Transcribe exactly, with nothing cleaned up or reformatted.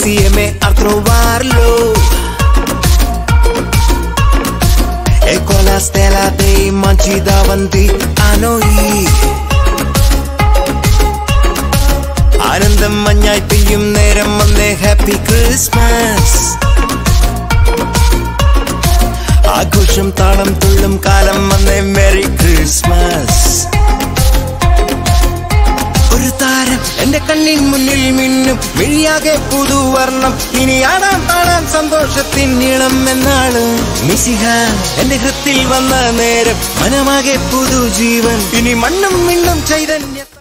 insieme a trovarlo. E con la stella dei mangi davanti a noi. ആനന്ദം മഞ്ഞായി പെയ്യും നേരം വന്നേ ഹാപ്പി ക്രിസ്മസ്. ആഘോഷം താളം തുള്ളും കാലം വന്നേ മെറി ക്രിസ്മസ്. ഒരു താരം എന്റെ കണ്ണിൻ മുന്നിൽ മിന്നും മിഴിയാകെ പുതുവർണ്ണം. ഇനി ആടാം പാടാം സന്തോഷത്തിൻ നീളം എന്നാണ്. മിശിഹ എന്റെ ഹൃത്തിൽ വന്ന നേരം മനമാകെ പുതുജീവൻ. ഇനി മണ്ണും മിണ്ണും ചൈതന്യം.